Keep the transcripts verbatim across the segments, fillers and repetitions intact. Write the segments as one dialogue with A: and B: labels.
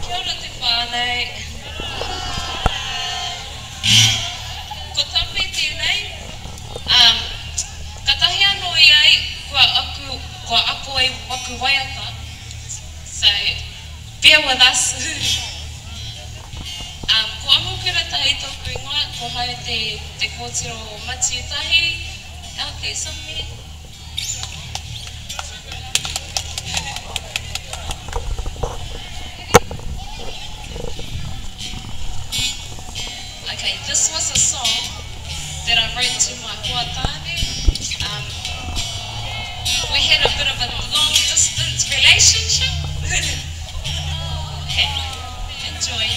A: Kia ora te whānei. Ko tāpei tēnei, um, ka tahi anō i ai, kua aku, kua ako e waku waiata. So, bear with us. um, ko amukura tahi tōku ingoa, ko hae te, te kōtiro mati tahi, au te sami. Okay, this was a song that I wrote to my huatane. Um, we had a bit of a long distance relationship. Okay, enjoy.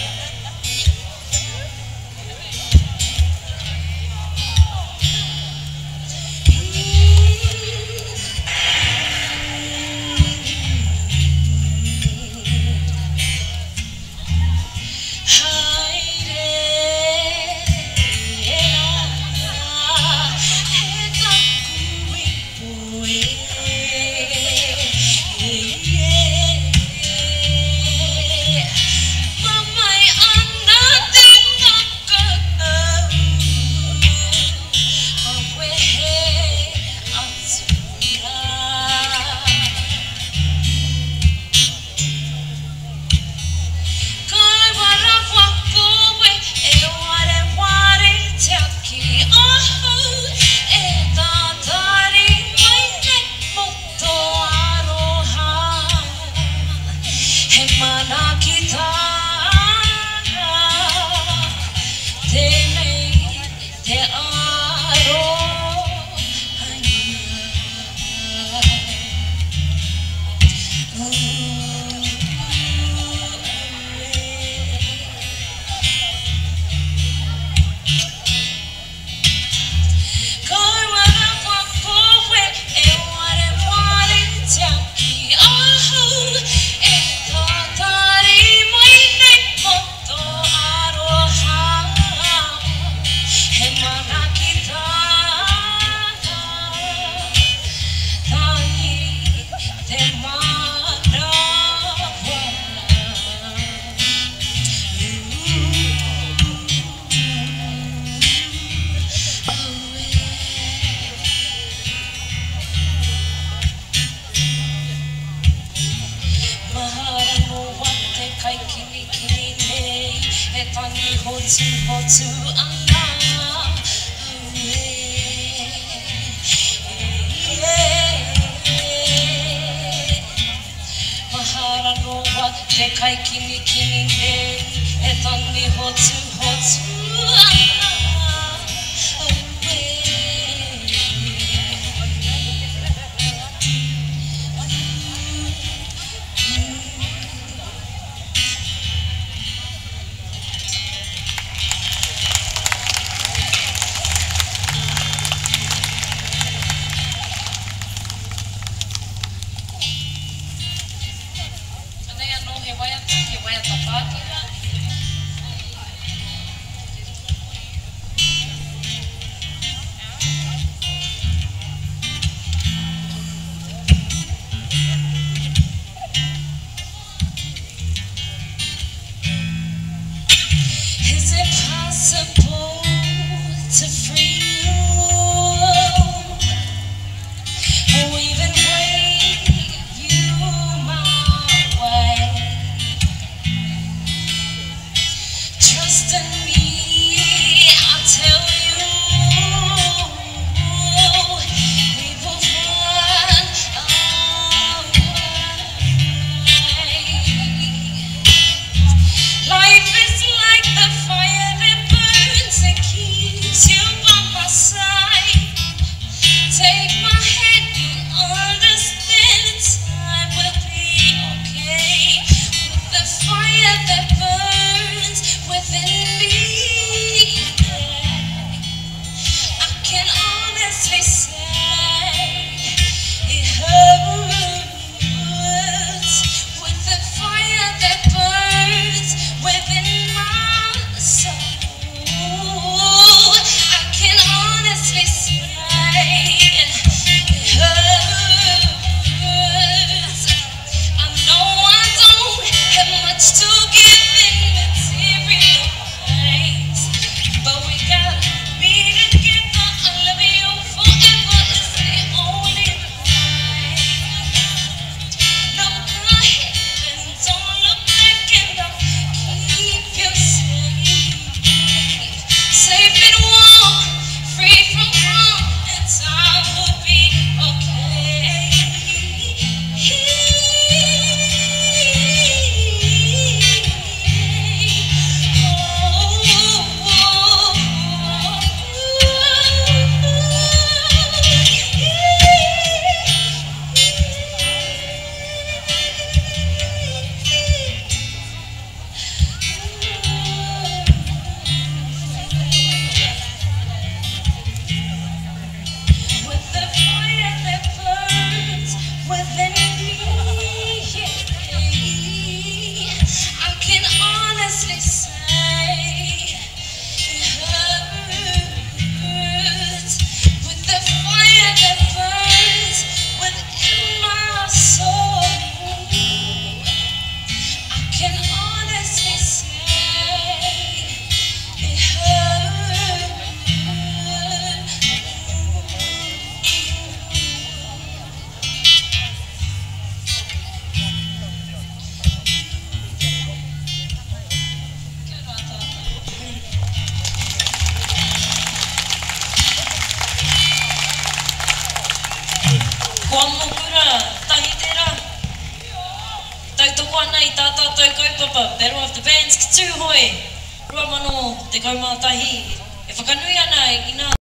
B: Ko amokura, tahi tērā. Tau toko ana i tā tātou kaupapa, Battle of the Bands, ki tū hoi. Rua mano te kaumātahi. E whakanui ana i nā